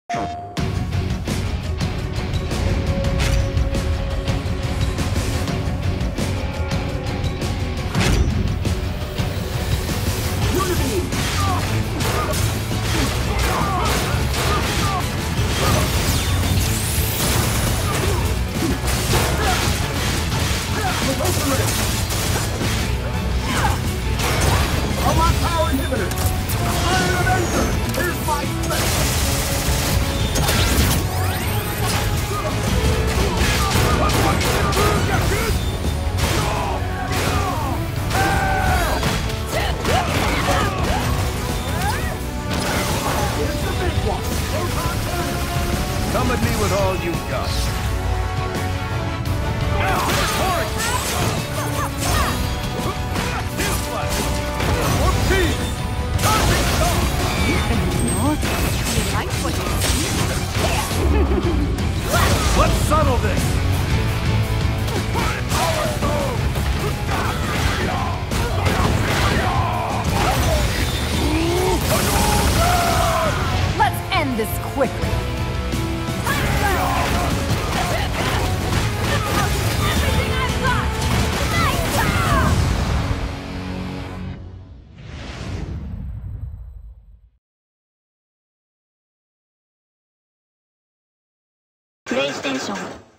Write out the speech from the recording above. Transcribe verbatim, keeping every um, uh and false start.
Come at me with all you've got. Let's settle this! Let's end this quickly. Everything I've got! Nice job! PlayStation